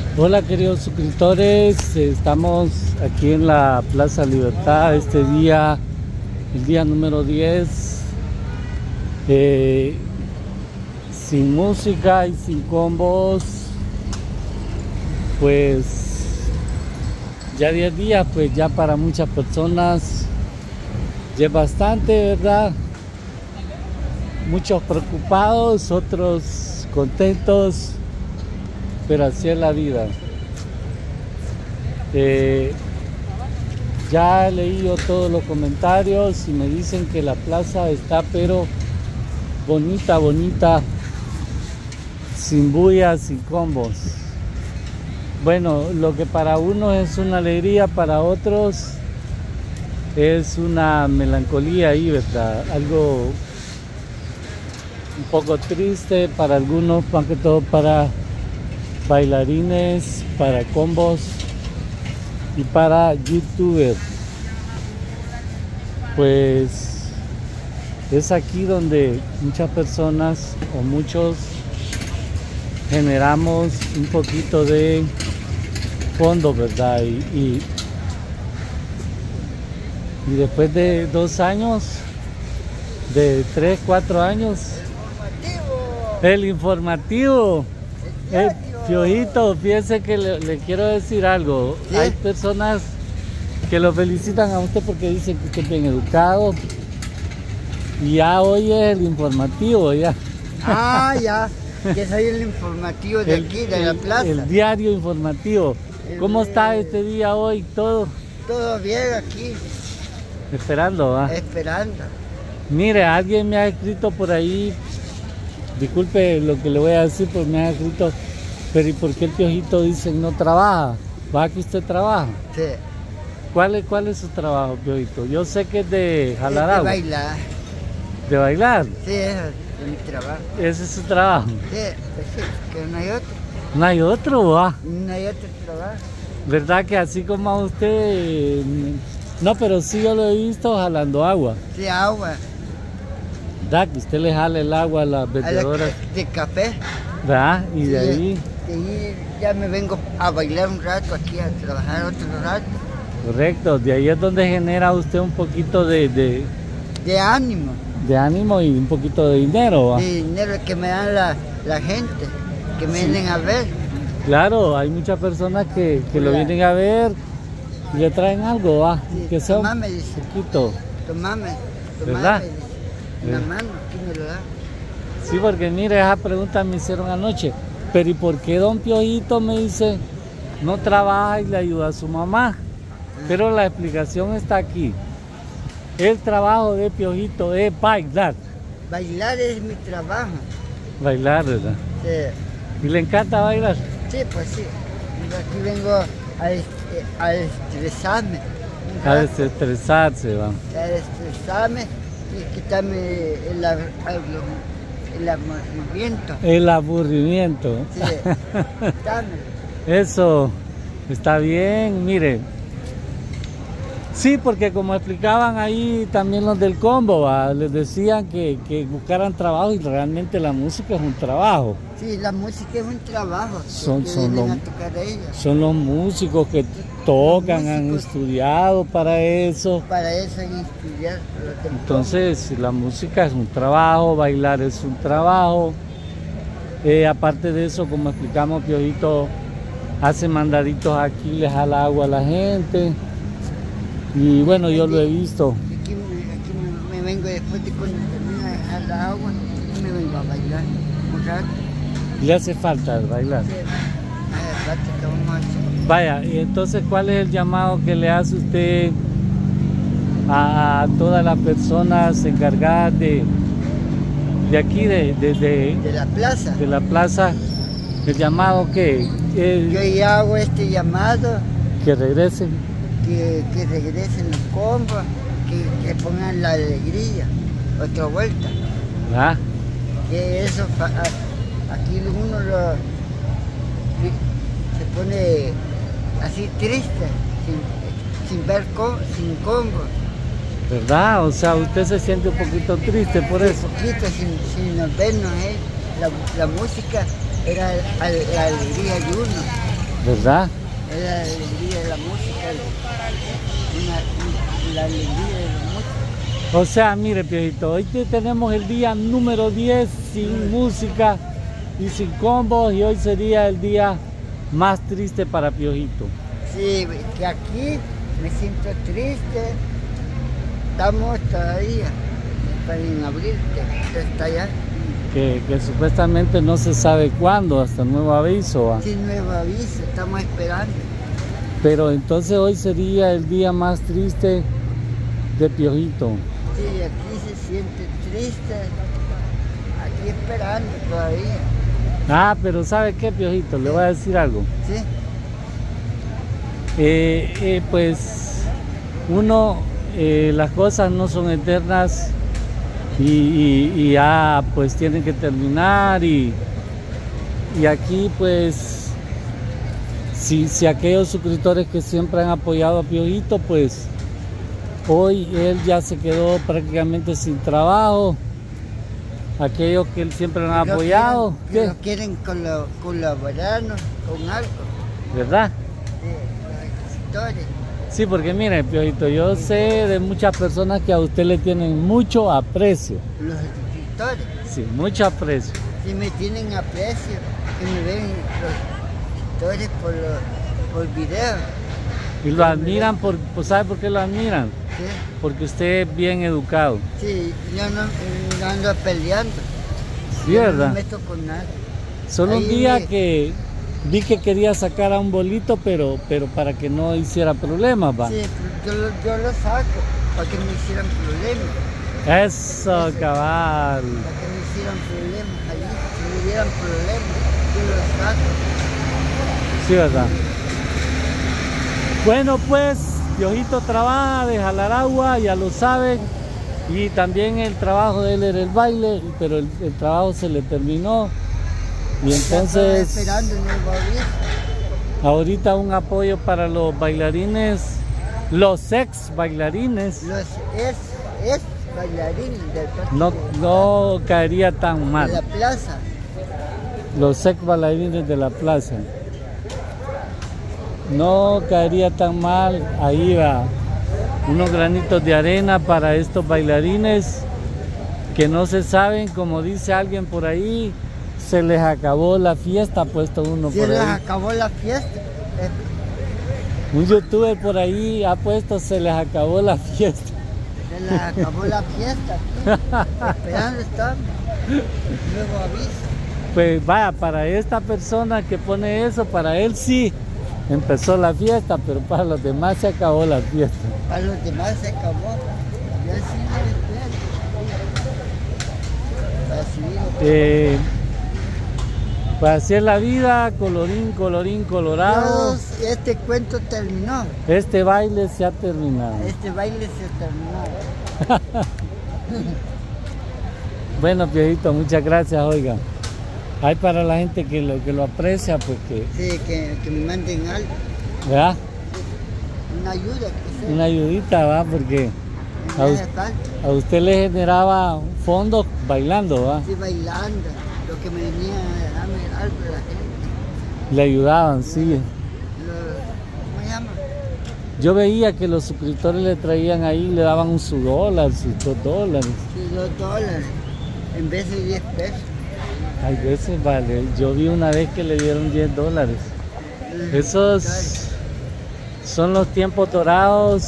Hola queridos suscriptores, estamos aquí en la Plaza Libertad este día, el día número 10, sin música y sin combos, pues ya 10 días, pues ya para muchas personas ya es bastante, ¿verdad? Muchos preocupados, otros contentos, pero así es la vida. Ya he leído todos los comentarios y me dicen que la plaza está pero bonita, bonita, sin bulla, sin combos. Bueno, lo que para uno es una alegría, para otros es una melancolía ahí, ¿verdad? Algo un poco triste para algunos, más que todo para bailarines, para combos y para youtubers. Pues es aquí donde muchas personas o muchos generamos un poquito de fondo, ¿verdad? Y después de 2 años, de 3, 4 años, el informativo, el Piojito, fíjese que le quiero decir algo. ¿Sí? Hay personas que lo felicitan a usted porque dicen que usted es bien educado. Y ya hoy es el informativo, ya. Ah, ya. Que soy el informativo de aquí, de la plaza. El diario informativo. ¿Cómo está este día hoy? ¿Todo? Todo bien aquí. Esperando, ¿va? Esperando. Mire, alguien me ha escrito por ahí, disculpe lo que le voy a decir, pues me ha escrito, pero ¿y por qué el Piojito dice no trabaja? ¿Va que usted trabaja? Sí. ¿Cuál es su trabajo, Piojito? Yo sé que es de jalar agua. De bailar. ¿De bailar? Sí, ese es mi trabajo. ¿Ese es su trabajo? Sí, pues sí, que no hay otro. ¿No hay otro, va? No hay otro trabajo. ¿Verdad que así como a usted? No, pero sí yo lo he visto jalando agua. Sí, agua. ¿Verdad? Que usted le jala el agua a las vendedoras. De café. ¿Verdad? Y sí, de ahí. De ahí ya me vengo a bailar un rato aquí, a trabajar otro rato. Correcto, de ahí es donde genera usted un poquito de ánimo. De ánimo y un poquito de dinero, ¿va? De dinero que me dan la gente, que me vienen a ver. Claro, hay muchas personas que lo vienen a ver y le traen algo, ¿va? Sí, que sea tomame, un dice. poquito. Tomame, ¿verdad? Dice. Una mano, ¿quién me lo da? Sí, porque mire, esa pregunta me hicieron anoche. Pero ¿y por qué don Piojito me dice no trabaja y le ayuda a su mamá? Pero la explicación está aquí. El trabajo de Piojito es bailar. Bailar es mi trabajo. Bailar, ¿verdad? Sí. ¿Y le encanta bailar? Sí, pues sí. Yo aquí vengo a estresarme. A desestresarse, va. A estresarme y quitarme el aburrimiento. El aburrimiento. Sí, quítame. Eso está bien, mire. Sí, porque como explicaban ahí también los del combo, ¿va? Les decían que buscaran trabajo y realmente la música es un trabajo. Sí, la música es un trabajo. Son los músicos que tocan, han estudiado para eso. Para eso han estudiado. Entonces, la música es un trabajo, bailar es un trabajo. Aparte de eso, como explicamos, Piojito hace mandaditos aquí, le jala agua a la gente. Y bueno, yo lo he visto. Aquí me vengo después de cuando termina de dejar la agua, me vengo a bailar un rato. ¿Le hace falta bailar? Sí, hace falta que vamos a hacer. Vaya, y entonces, ¿cuál es el llamado que le hace usted a todas las personas encargadas de aquí, de la plaza? De la plaza, el llamado que... yo ya hago este llamado. Que regresen. Que regresen los combos, que pongan la alegría, otra vuelta. ¿Ah? Que eso, aquí uno se pone así triste, sin combos. ¿Verdad? O sea, usted se siente un poquito triste por eso. Un poquito sin vernos, la música era la alegría de uno. ¿verdad? Es la alegría de la música, la alegría de la música. O sea, mire, Piojito, hoy tenemos el día número 10 sin música y sin combos, y hoy sería el día más triste para Piojito. Sí, que aquí me siento triste. Estamos todavía en abril, que está allá. Que supuestamente no se sabe cuándo, hasta nuevo aviso. ¿Va? Sin nuevo aviso, estamos esperando. Pero entonces hoy sería el día más triste de Piojito. Sí, aquí se siente triste, aquí esperando todavía. Ah, pero ¿sabe qué, Piojito? Le voy a decir algo. Sí, Pues uno, las cosas no son eternas y ya pues tienen que terminar y aquí pues si aquellos suscriptores que siempre han apoyado a Piojito, pues hoy él ya se quedó prácticamente sin trabajo. Aquellos que él siempre han apoyado, que no quieren colaborarnos con algo. ¿verdad? Los escritores. Sí, porque mire, Piojito, yo sé de muchas personas que a usted le tienen mucho aprecio. Los escritores. Sí, mucho aprecio. Si me tienen aprecio, que me ven los escritores por video. Y lo admiran, ¿sabe por qué lo admiran? Sí, Porque usted es bien educado. sí, yo no ando peleando. Sí, Yo ¿verdad? no me meto con nada. Solo un Ahí día que vi que quería sacar a un bolito, pero para que no hiciera problemas, va. Sí, yo lo saco para que no hicieran problemas. Eso, cabal. Para que no hicieran problemas allí. Si me dieran problemas, yo lo saco. Sí, ¿verdad? Bueno, pues, Piojito trabaja de jalar agua, ya lo saben. Y también el trabajo de él era el baile, pero el trabajo se le terminó. Y Ya estaba entonces, esperando en el baúl. ahorita un apoyo para los bailarines, los ex bailarines, Los es bailarín del partido no caería tan de la mal. plaza. Los ex bailarines de la plaza. No caería tan mal. Ahí va. Unos granitos de arena para estos bailarines que no se saben, como dice alguien por ahí, se les acabó la fiesta, ha puesto uno Se por les ahí. acabó la fiesta. Un youtuber por ahí ha puesto se les acabó la fiesta. Se les acabó la fiesta. Esperando estamos. Luego aviso. Pues vaya, para esta persona que pone eso, para él sí empezó la fiesta, pero para los demás se acabó la fiesta. Para los demás se acabó. Ya sí Eh, pues así es la vida, colorín, colorín, colorado. Este cuento terminó. Este baile se ha terminado. Este baile se terminó. Bueno, Piojito, muchas gracias, oiga. Hay para la gente que lo aprecia, pues que, Sí, que me manden algo. ¿verdad? Una ayuda que sea. Una ayudita, ¿va? Porque Me hace falta. a usted le generaba fondos bailando, ¿va? Sí, bailando. Lo que me venía a darme algo de la gente. Le ayudaban, sí. ¿Cómo se llama? Yo veía que los suscriptores le traían ahí, le daban sus dólares, sus $2. Sí, $2. En vez de 10 pesos. Hay veces, vale. Yo vi una vez que le dieron $10. Esos son los tiempos dorados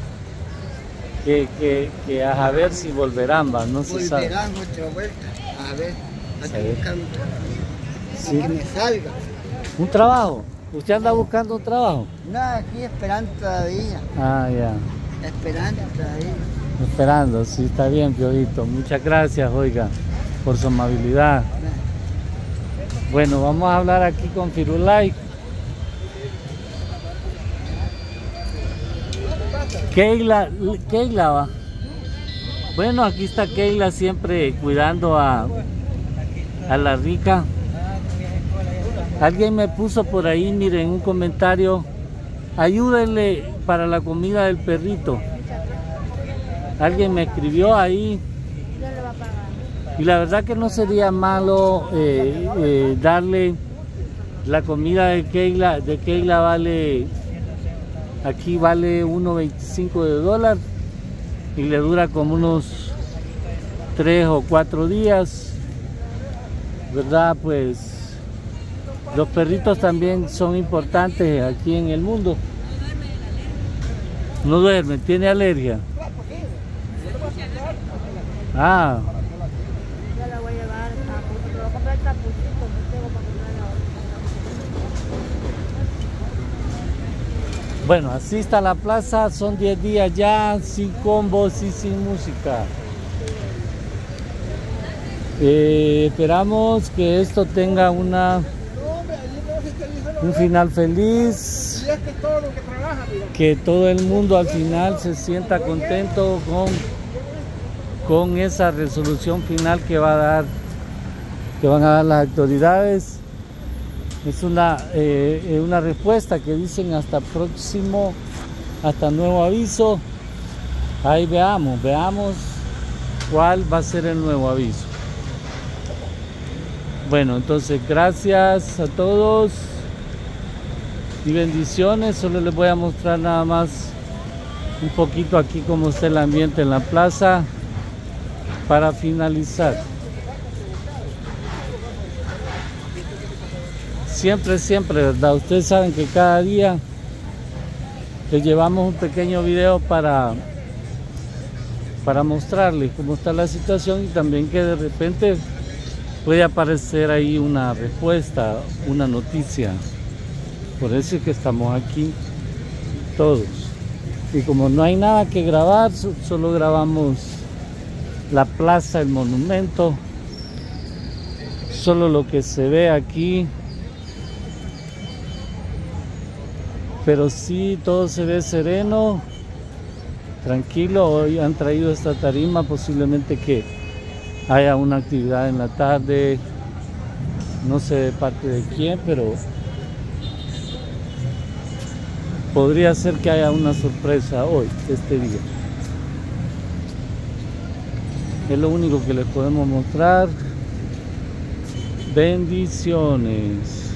que a ver si volverán, va, no se sabe. Volverán otra vuelta. A ver, a Sí. que buscar Sí. que me salga. ¿Un trabajo? ¿Usted anda buscando un trabajo? No, aquí esperando todavía. Ah, ya. Esperando todavía. Esperando, sí, está bien, Piojito. Muchas gracias, oiga, por su amabilidad. Bueno, vamos a hablar aquí con Firulai. Keila va. Bueno, aquí está Keila siempre cuidando a la rica. Alguien me puso por ahí, miren, un comentario. Ayúdenle para la comida del perrito. Alguien me escribió ahí. Y la verdad que no sería malo darle La comida de Keila vale, aquí vale $1.25 y le dura como unos 3 o 4 días, ¿verdad? Pues los perritos también son importantes aquí en el mundo. No duerme, tiene alergia. Ah. Yo la voy a llevar a voy a comprar el capuchito, no tengo para comprar la. Bueno, así está la plaza, son 10 días ya, sin combos y sin música. Esperamos que esto tenga un final feliz, que todo el mundo al final se sienta contento con esa resolución final que van a dar las autoridades. Es una respuesta que dicen hasta nuevo aviso. Ahí veamos cuál va a ser el nuevo aviso. Bueno, entonces gracias a todos y bendiciones. Solo les voy a mostrar nada más un poquito aquí cómo está el ambiente en la plaza para finalizar. Siempre, ¿verdad? Ustedes saben que cada día les llevamos un pequeño video para mostrarles cómo está la situación y también que de repente puede aparecer ahí una respuesta, una noticia. Por eso es que estamos aquí todos. Y como no hay nada que grabar, solo grabamos la plaza, el monumento, solo lo que se ve aquí. Pero sí, todo se ve sereno, tranquilo. Hoy han traído esta tarima, posiblemente que haya una actividad en la tarde, no sé de parte de quién, pero podría ser que haya una sorpresa hoy, este día. Es lo único que les podemos mostrar. Bendiciones.